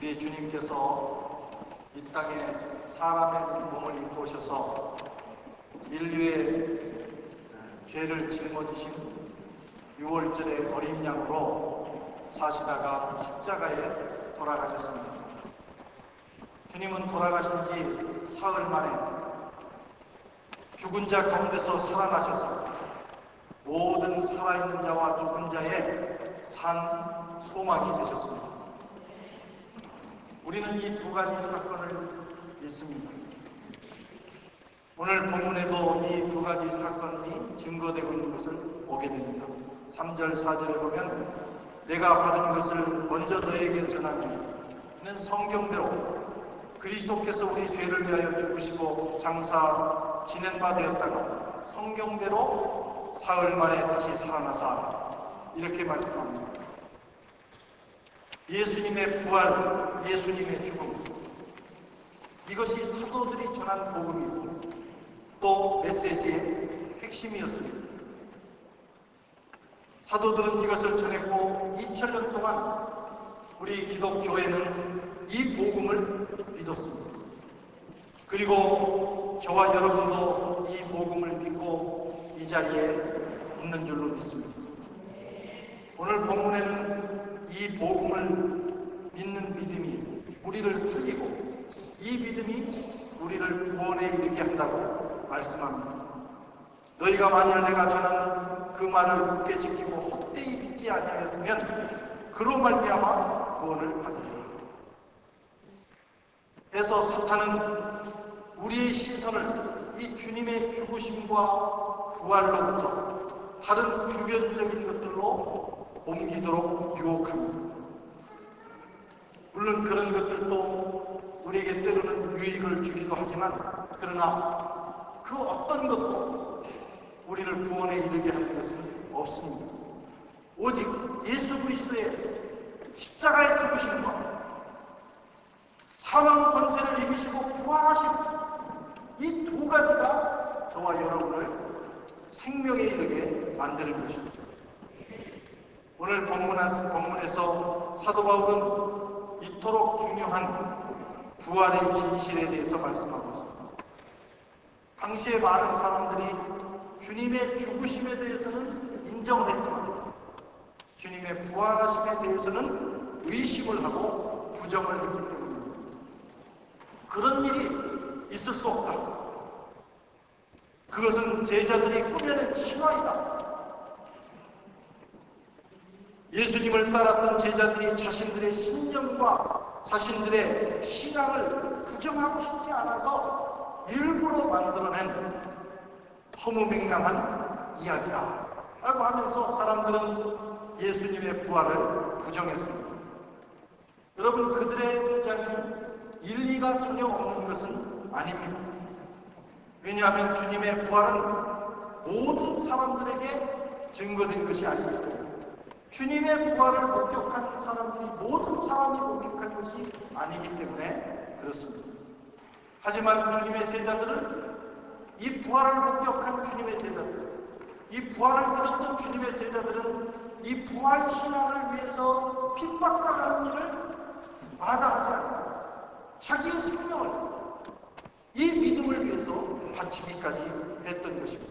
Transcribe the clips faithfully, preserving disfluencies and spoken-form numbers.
우리 주님께서 이 땅에 사람의 몸을 입고 오셔서 인류의 죄를 짊어지신 유월절의 어린 양으로 사시다가 십자가에 돌아가셨습니다. 주님은 돌아가신 지 사흘 만에 죽은 자 가운데서 살아나셔서 모든 살아있는 자와 죽은 자의 산 소망이 되셨습니다. 우리는 이 두 가지 사건을 믿습니다. 오늘 본문에도 이 두 가지 사건이 증거되고 있는 것을 보게 됩니다. 삼 절, 사 절에 보면 내가 받은 것을 먼저 너에게 전하니 이는 성경대로 그리스도께서 우리 죄를 위하여 죽으시고 장사 지낸 바 되었다가 성경대로 사흘 만에 다시 살아나사 이렇게 말씀합니다. 예수님의 부활, 예수님의 죽음, 이것이 사도들이 전한 복음이고 또 메시지의 핵심이었습니다. 사도들은 이것을 전했고 이천 년 동안 우리 기독교회는 이 복음을 믿었습니다. 그리고 저와 여러분도 이 복음을 믿고 이 자리에 있는 줄로 믿습니다. 오늘 본문에는 이 복음을 믿는 믿음이 우리를 살리고 이 믿음이 우리를 구원에 이르게 한다고 말씀합니다. 너희가 만일 내가 전한 그 말을 굳게 지키고 헛되이 믿지 아니하였으면 그로 말미암아 구원을 받으리라. 그래서 사탄은 우리의 시선을 이 주님의 죽으심과 부활로부터 다른 주변적인 것들로 옮기도록 유혹합니다. 물론 그런 것들도 우리에게 때로는 유익을 주기도 하지만 그러나 그 어떤 것도 우리를 구원에 이르게 하는 것은 없습니다. 오직 예수 그리스도의 십자가의 죽으심과 사망 권세를 이기시고 부활하신 이 두 가지가 저와 여러분을 생명에 이르게 만드는 것입니다. 오늘 본문에서 사도 바울은 이토록 중요한 부활의 진실에 대해서 말씀하고 있습니다. 당시에 많은 사람들이 주님의 죽으심에 대해서는 인정을 했지만 주님의 부활하심에 대해서는 의심을 하고 부정을 했기 때문입니다. 그런 일이 있을 수 없다. 그것은 제자들이 꾸며낸 신화이다. 예수님을 따랐던 제자들이 자신들의 신념과 자신들의 신앙을 부정하고 싶지 않아서 일부러 만들어낸 허무맹랑한 이야기다 라고 하면서 사람들은 예수님의 부활을 부정했습니다. 여러분, 그들의 주장이 일리가 전혀 없는 것은 아닙니다. 왜냐하면 주님의 부활은 모든 사람들에게 증거된 것이 아니기 때문에 주님의 부활을 목격한 사람들이 모든 사람이 목격한 것이 아니기 때문에 그렇습니다. 하지만 주님의 제자들은 이 부활을 목격한 주님의 제자들, 이 부활을 믿었던 주님의 제자들은 이 부활 신앙을 위해서 핍박당하는 일을 마다하지 않고 자기의 생명을 이 믿음을 위해서 바치기까지 했던 것입니다.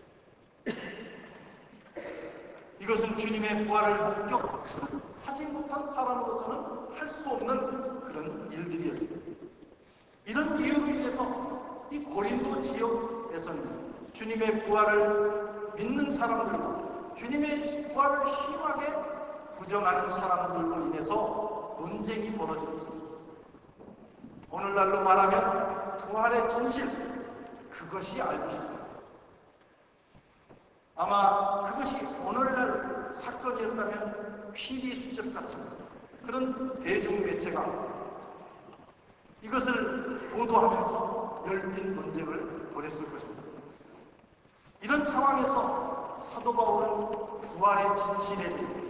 이것은 주님의 부활을 목격하지 못한 사람으로서는 할 수 없는 그런 일들이었습니다. 이런 이유로 인해서 이 고린도 지역에서는 주님의 부활을 믿는 사람들과 주님의 부활을 심하게 부정하는 사람들로 인해서 논쟁이 벌어지고 있습니다. 오늘날로 말하면 부활의 진실, 그것이 알고 싶다. 아마 그것이 오늘날 사건이었다면 피디 수첩 같은 그런 대중매체가 이것을 보도하면서 열띤 논쟁을 벌였을 것입니다. 이런 상황에서 사도 바울은 부활의 진실에 대해서,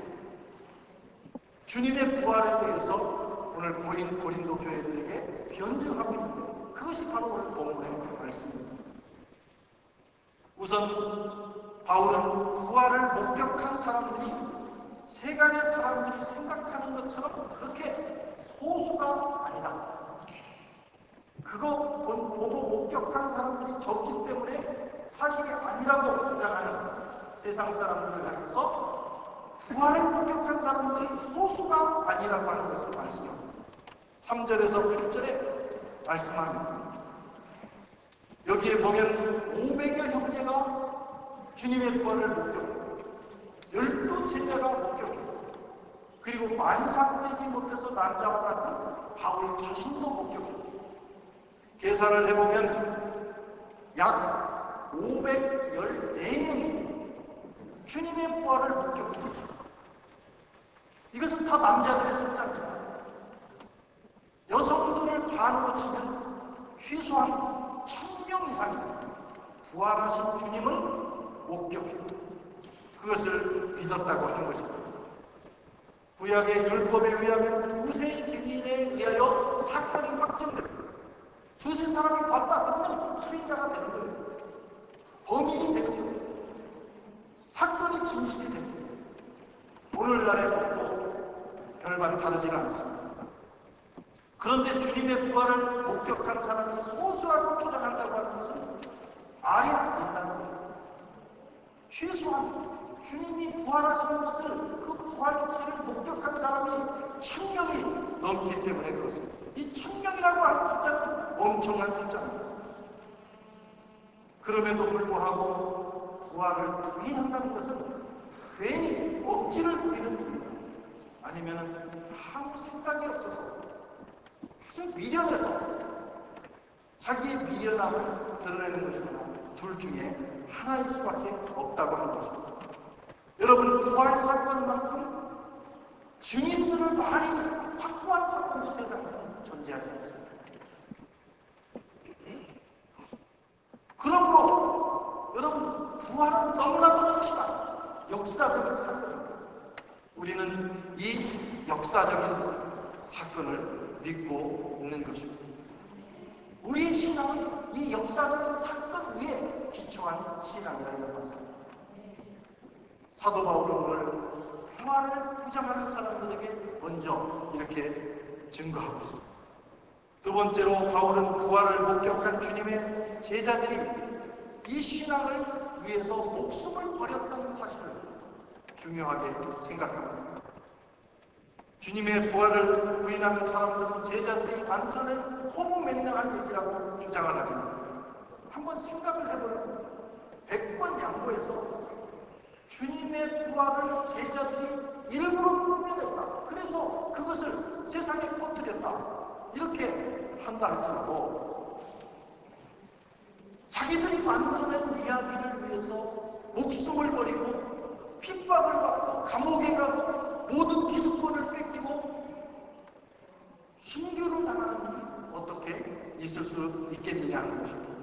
주님의 부활에 대해서 오늘 고린, 고린도 교회들에게 변증하고 있는 그것이 바로 오늘 본문의 말씀입니다. 우선 바울은 부활을 목격한 사람들이 세간의 사람들이 생각하는 것처럼 그렇게 소수가 아니다. 그거 본, 보고 목격한 사람들이 적기 때문에 사실이 아니라고 주장하는 세상 사람들을 향해서 부활을 목격한 사람들이 소수가 아니라고 하는 것을 말씀합니다. 삼 절에서 팔 절에 말씀합니다. 여기에 보면 오백여 형제가 주님의 부활을 목격했고 열두 제자가 목격했고 그리고 만삭되지 못해서 난자와 같은 바울 자신도 목격했고 계산을 해보면 약 오백십사 명이 주님의 부활을 목격했습니다. 이것은 다 남자들의 숫자입니다. 여성들을 반으로 치면 최소한 천 명 이상이 부활하신 주님을 목격했고 그것을 믿었다고 하는 것입니다. 구약의 율법에 의하면 두세 증인에 의하여 사건이 확정됩니다. 두세 사람이 봤다 그러면 살인자가 되는 거예요. 범인이 되는 거예요. 사건이 진실이 되는 거예요. 오늘날의 법도 별반 다르지는 않습니다. 그런데 주님의 부활을 목격한 사람이 소수라고 주장한다고 하는 것은 말이 안 된다는 거예요. 최소한 주님이 부활하시는 것을 그 부활체를 목격한 사람이 천 명이 넘기 때문에 그렇습니다. 이 천 명이라고 하는 숫자는 엄청난 숫자입니다. 그럼에도 불구하고 부활을 부인한다는 것은 괜히 억지를 부리는 겁니다. 아니면 아무 생각이 없어서 아주 미련해서 자기의 미련함을 드러내는 것이구나. 둘 중에 하나일 수밖에 없다고 하는 것입니다. 여러분, 부활 사건만큼 증인들을 많이 확보한 사건도 세상에 존재하지 않습니다. 그러므로 여러분, 부활은 너무나도 확실한 역사적인 사건입니다. 우리는 이 역사적인 사건을 믿고 있는 것입니다. 우리의 신앙은 이 역사적인 사건 위에 기초한 신앙이라는 것입니다. 사도 바울은 오늘 부활을 주장하는 사람들에게 먼저 이렇게 증거하고 있습니다. 두 번째로 바울은 부활을 목격한 주님의 제자들이 이 신앙을 위해서 목숨을 버렸다는 사실을 중요하게 생각합니다. 주님의 부활을 부인하는 사람들은 제자들이 만들어낸 허무맹랑한 얘기라고 주장을 하지만 한번 생각을 해보면 백 번 양보해서 주님의 부활을 제자들이 일부러 꾸며냈다. 그래서 그것을 세상에 퍼뜨렸다. 이렇게 한다 할지라도 자기들이 만들어낸 이야기를 위해서 목숨을 버리고 핍박을 받고 감옥에 가고 모든 기득권을 뺏기고 순교를 당하는 일이 어떻게 있을 수 있겠느냐 하는 것입니다.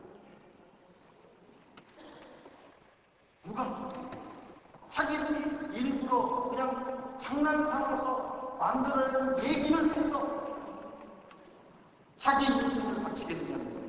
누가 자기들이 일부러 그냥 장난 삼아서 만들어낸 얘기를 해서 자기 인생을 바치겠느냐는 거예요.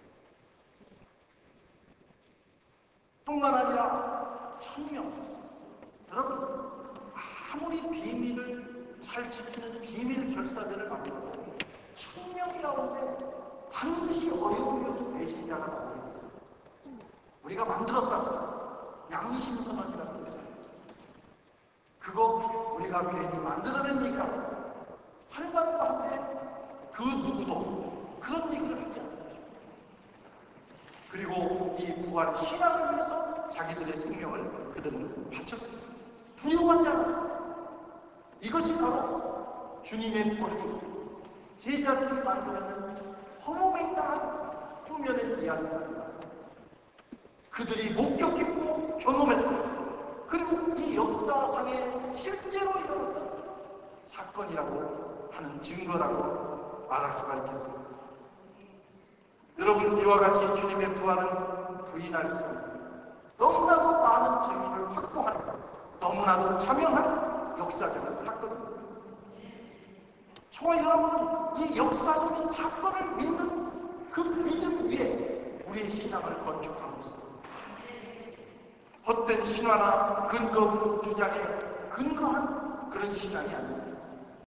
뿐만 아니라 천명, 여러분 아무리 비밀을 잘 지키는 비밀 결사대를 만들어도 천명 가운데 반드시 어려운 요소 배신자가 나오는 거예요. 우리가 만들었다. 양심선언이라는 거죠. 그거 우리가 괜히 만들어낸 얘기가 할 말도 한데 그 누구도 그런 얘기를 하지 않는 거죠. 그리고 이 부활 신앙을 위해서 자기들의 생명을 그들은 바쳤습니다. 두려워하지 않았습니다. 이것이 바로 주님의 부활이 제자들이 만들어낸 허무맹랑한 꾸며낸 이야기입니다. 그들이 목격했고 경험했고 그리고 이 역사상에 실제로 일어났던 사건이라고 하는 증거라고 말할 수가 있겠습니다. 여러분, 이와 같이 주님의 부활은 부인할 수 없는 너무나도 많은 증인을 확보하는 너무나도 자명한 역사적인 사건입니다. 저와 여러분은 이 역사적인 사건을 믿는 그 믿음 위에 우리의 신앙을 건축하고 있습니다. 헛된 신화나 근거 없는 주장에 근거한 그런 신앙이 아닙니다.